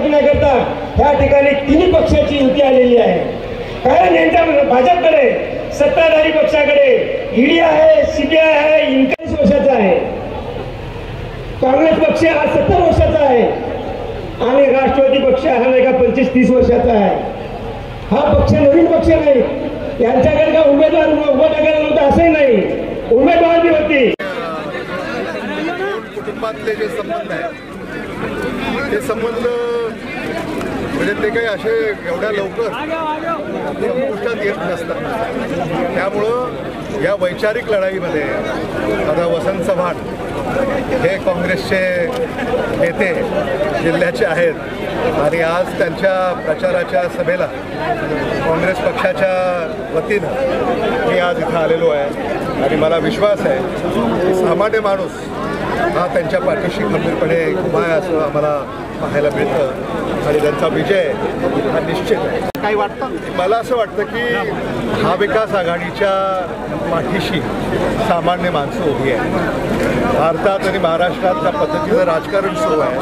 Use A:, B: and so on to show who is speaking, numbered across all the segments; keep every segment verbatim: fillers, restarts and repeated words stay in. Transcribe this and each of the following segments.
A: करण्याकरता ह्या ठिकाणी तिन्ही पक्षाची युती आलेली आहे। कारण यांच्या भाजपकडे सत्ताधारी पक्षाकडे ईडी आहे, सीबीआय आहे, इन्कम वर्षाचा आहे, काँग्रेस पक्ष हा सत्तर वर्षाचा आहे आणि राष्ट्रवादी पक्ष हा नाही का पंचवीस तीस वर्षाचा आहे। हा पक्ष नवीन पक्ष नाही, यांच्याकडे का उमेदवार उभा टाकायला नव्हता असंही नाही, उमेदवार बी होती।
B: कुटुंबातले जे संबंध आहेत ते संबंध म्हणजे ते काही असे एवढ्या लवकर संपुष्टात येत नसतात। त्यामुळं या वैचारिक लढाईमध्ये आता वसंत चव्हाण हे काँग्रेसचे नेते जिल्ह्याचे आहेत आणि आज त्यांच्या प्रचाराच्या सभेला काँग्रेस पक्षाच्या वतीनं मी आज इथं आलेलो आहे आणि मला विश्वास आहे की सामान्य माणूस हा त्यांच्या पाठीशी खंबीरपणे उभा आहे असं आम्हाला पाहायला मिळतं आणि त्यांचा विजय हा निश्चित आहे।
C: काही वाटतं
B: मला असं वाटतं की महाविकास आघाडीच्या पाठीशी सामान्य माणसं उभी आहे। भारतात आणि महाराष्ट्रात त्या पद्धतीचं राजकारण सुरू आहे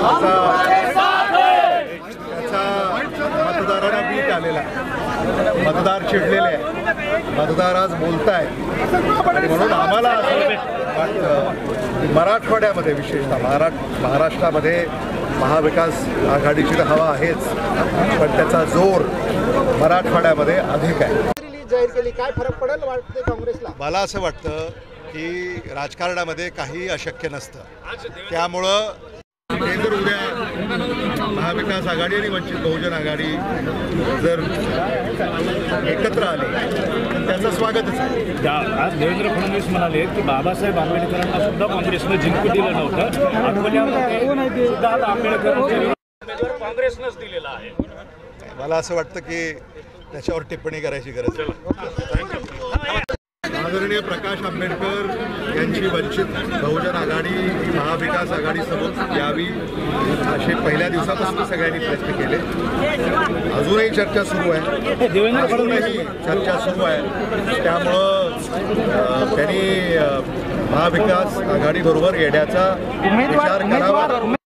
B: त्याचा मतदारांना बीट आलेला आहे, मतदार चिडलेले आहे, मतदार आज बोलताय आणि म्हणून आम्हाला असं वाटतं मराठवाड्यामध्ये विशेषतः महारा महाराष्ट्रामध्ये महाविकास आघाडीची हवा आहेच पण त्याचा जोर मराठवाड्यामध्ये अधिक आहे।
C: जाहीर केली काय फरक पडेल वाटते काँग्रेसला?
B: मला असं वाटतं की राजकारणामध्ये काही अशक्य नसतं, त्यामुळं हे जर उद्या महाविकास आघाडी आणि वंचित बहुजन आघाडी जर एकत्र आले तर त्याचं स्वागतच आहे।
D: आज देवेंद्र फडणवीस म्हणाले की बाबासाहेब आंबेडकरांना सुद्धा काँग्रेसनं जिंकू दिलं नव्हतं, अकोल्यामध्ये सुद्धा आता आंबेडकर काँग्रेसनंच दिलेला आहे।
B: मला असं वाटतं की त्याच्यावर टिप्पणी करायची गरज आहे। आदरणीय प्रकाश आंबेडकर यांची वंचित बहुजन आघाडी ही महाविकास आघाडीसोबत यावी असे पहिल्या दिवसापासून सगळ्यांनी प्रयत्न केले। अजूनही चर्चा सुरू आहे, अजूनही चर्चा सुरू आहे, त्यामुळं त्यांनी महाविकास आघाडीबरोबर येण्याचा विचार करावा।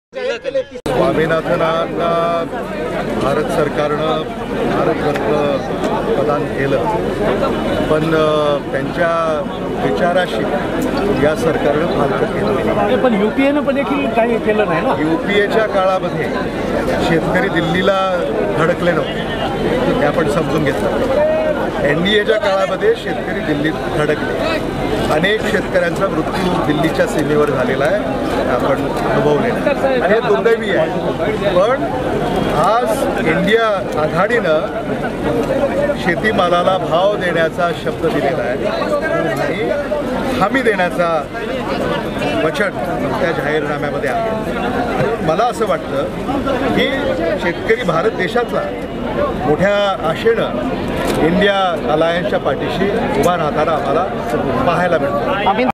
B: स्वामीनाथनांना भारत सरकारनं भारतरत्न प्रदान केलं पण त्यांच्या विचाराशी या सरकारनं फारकत केलं,
D: पण युपीएनं पण देखील काही केलं नाही ना।
B: युपीएच्या काळामध्ये शेतकरी दिल्लीला धडकले नव्हते ते आपण समजून घेतलं। एन डी एच्या काळामध्ये शेतकरी दिल्लीत धडकले, अनेक शेतकऱ्यांचा मृत्यू दिल्लीच्या सीमेवर झालेला आहे, आपण अनुभवलेला आहे आणि हे दुर्दैवी आहे। पण आज इंडिया आघाडीनं शेतीमालाला भाव देण्याचा शब्द दिलेला आहे आणि हमी देण्याचा वचन त्या जाहीरनाम्यामध्ये आहे। मला असं वाटतं की शेतकरी भारत देशाचा मोठ्या आशेनं इंडिया अलायन्सच्या पाठीशी उभा राहताना आम्हाला पाहायला मिळतं।